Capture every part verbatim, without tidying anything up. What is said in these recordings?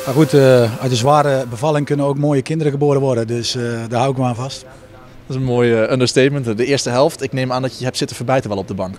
Maar goed, uh, uit een zware bevalling kunnen ook mooie kinderen geboren worden, dus uh, daar hou ik me aan vast. Dat is een mooi uh, understatement. De eerste helft, ik neem aan dat je hebt zitten verbijten wel op de bank.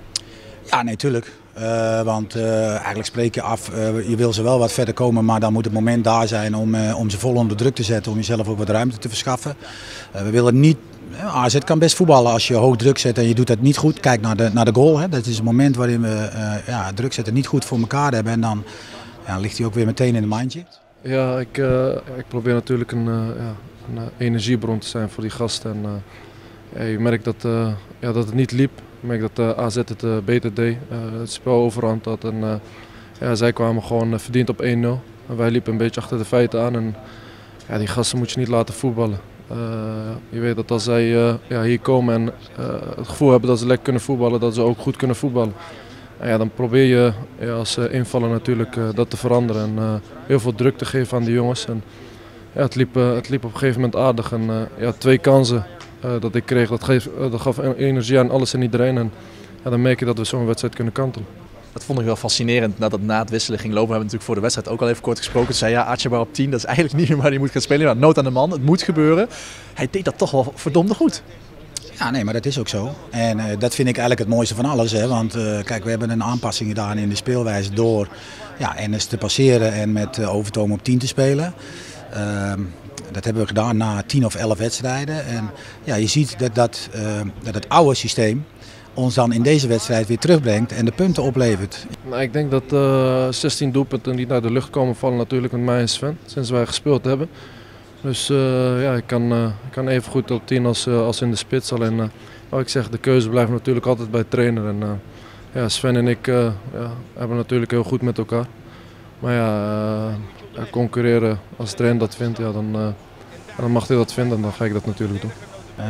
Ja, nee, tuurlijk. Uh, want uh, eigenlijk spreek je af, uh, je wil ze wel wat verder komen, maar dan moet het moment daar zijn om, uh, om ze vol onder druk te zetten, om jezelf ook wat ruimte te verschaffen. Uh, we willen niet, A Z kan best voetballen als je hoog druk zet en je doet dat niet goed. Kijk naar de, naar de goal, hè. Dat is een moment waarin we uh, ja, druk zetten niet goed voor elkaar hebben en dan ja, ligt hij ook weer meteen in het mandje. Ja, ik, uh, ik probeer natuurlijk een, uh, ja, een uh, energiebron te zijn voor die gasten. En, uh, ja, je merkt dat, uh, ja, dat het niet liep. Ik merk dat uh, A Z het uh, beter deed, uh, het spel overhand had. En, uh, ja, zij kwamen gewoon uh, verdiend op één nul. En wij liepen een beetje achter de feiten aan. En, ja, die gasten moet je niet laten voetballen. Uh, je weet dat als zij uh, ja, hier komen en uh, het gevoel hebben dat ze lekker kunnen voetballen, dat ze ook goed kunnen voetballen. En ja, dan probeer je ja, als uh, invaller natuurlijk uh, dat te veranderen en uh, heel veel druk te geven aan die jongens. En, ja, het, liep, uh, het liep op een gegeven moment aardig. En, uh, ja, twee kansen uh, dat ik kreeg, dat, geef, uh, dat gaf energie aan alles en iedereen. En ja, dan merk je dat we zo'n wedstrijd kunnen kantelen. Dat vond ik wel fascinerend nadat het na het wisselen ging lopen. We hebben natuurlijk voor de wedstrijd ook al even kort gesproken. Ze zei ja, Atjebar op tien, dat is eigenlijk niet meer waar hij moet gaan spelen. Maar nood aan de man, het moet gebeuren. Hij deed dat toch wel verdomde goed. Ja, nee, maar dat is ook zo. En uh, dat vind ik eigenlijk het mooiste van alles. Hè? Want uh, kijk, we hebben een aanpassing gedaan in de speelwijze door ja, Enes te passeren en met uh, Overtoom op tien te spelen. Uh, dat hebben we gedaan na tien of elf wedstrijden. En ja, je ziet dat, dat, uh, dat het oude systeem ons dan in deze wedstrijd weer terugbrengt en de punten oplevert. Nou, ik denk dat uh, zestien doelpunten niet naar de lucht komen vallen natuurlijk met mij en Sven, sinds wij gespeeld hebben. Dus uh, ja, ik kan, uh, ik kan even goed op tien als, uh, als in de spits. Alleen, uh, wat ik zeg, de keuze blijft natuurlijk altijd bij de trainer. En, uh, ja, Sven en ik uh, ja, hebben natuurlijk heel goed met elkaar. Maar ja, uh, concurreren als de trainer dat vindt, ja, dan, uh, dan mag hij dat vinden en dan ga ik dat natuurlijk doen. Uh,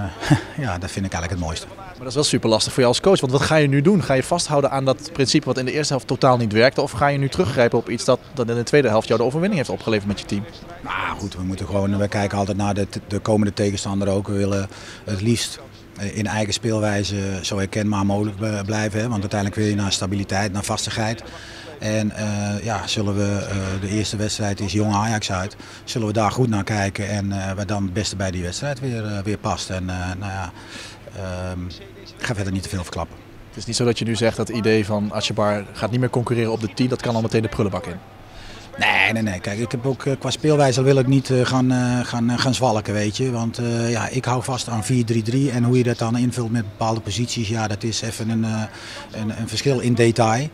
ja, dat vind ik eigenlijk het mooiste. Maar dat is wel super lastig voor jou als coach, want wat ga je nu doen? Ga je vasthouden aan dat principe wat in de eerste helft totaal niet werkte? Of ga je nu teruggrijpen op iets dat, dat in de tweede helft jou de overwinning heeft opgeleverd met je team? Nou goed, we moeten gewoon, we kijken altijd naar de, de komende tegenstander ook. We willen het liefst in eigen speelwijze zo herkenbaar mogelijk blijven. Hè? Want uiteindelijk wil je naar stabiliteit, naar vastigheid. En uh, ja, zullen we, uh, de eerste wedstrijd is Jong Ajax uit, zullen we daar goed naar kijken en uh, wat dan het beste bij die wedstrijd weer, uh, weer past. En uh, nou ja, uh, ik ga verder niet te veel verklappen. Het is niet zo dat je nu zegt dat het idee van Atjebar gaat niet meer concurreren op de tien, dat kan al meteen de prullenbak in. Nee, nee, nee. Kijk, ik heb ook qua speelwijze wil ik niet uh, gaan, uh, gaan, uh, gaan zwalken, weet je. Want uh, ja, ik hou vast aan vier drie drie en hoe je dat dan invult met bepaalde posities, ja, dat is even een, uh, een, een verschil in detail.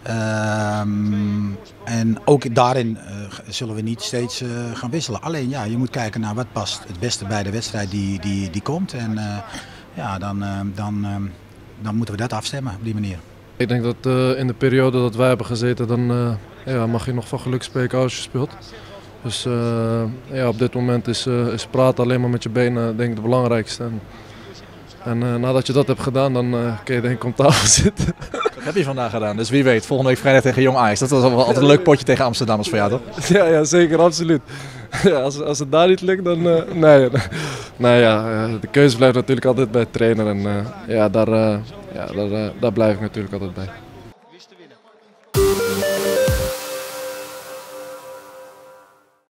Um, en ook daarin uh, zullen we niet steeds uh, gaan wisselen. Alleen ja, je moet kijken naar wat past het beste bij de wedstrijd die, die, die komt. En uh, ja, dan, uh, dan, uh, dan moeten we dat afstemmen op die manier. Ik denk dat uh, in de periode dat wij hebben gezeten, dan uh, ja, mag je nog van geluk spreken als je speelt. Dus uh, ja, op dit moment is, uh, is praten alleen maar met je benen denk ik het belangrijkste. En, en uh, nadat je dat hebt gedaan, dan uh, kun je denk ik op tafel zitten. Dat heb je vandaag gedaan, dus wie weet, volgende week vrijdag tegen Jong Ajax. Dat was altijd een leuk potje tegen Amsterdammers voor jou, toch? Ja, ja zeker, absoluut. Ja, als, als het daar niet lukt, dan... Uh, nee, nee ja, de keuze blijft natuurlijk altijd bij de trainer. En uh, ja, daar, uh, ja daar, uh, daar blijf ik natuurlijk altijd bij.